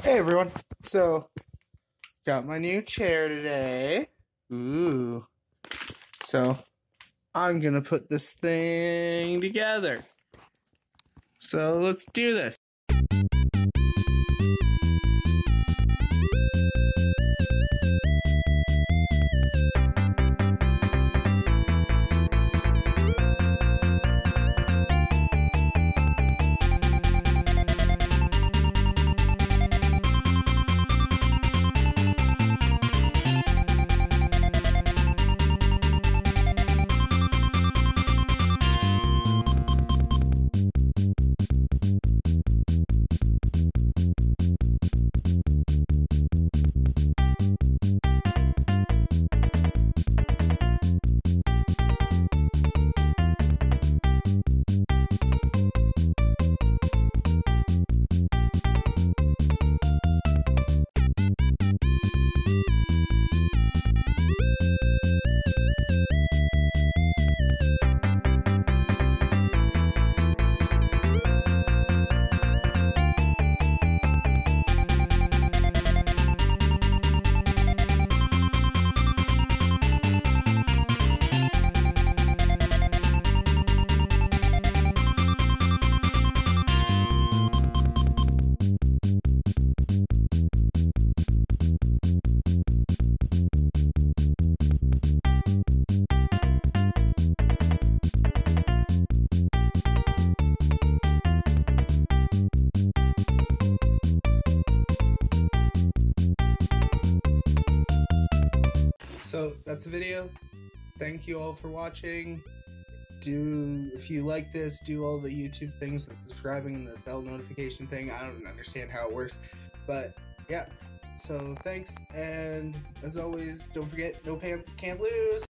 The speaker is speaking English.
Hey everyone, so got my new chair today. Ooh. So I'm gonna put this thing together. So let's do this. So that's the video. Thank you all for watching. If you like this, do all the YouTube things with subscribing and the bell notification thing. I don't understand how it works, but yeah. So thanks, and as always, don't forget, no pants, can't lose.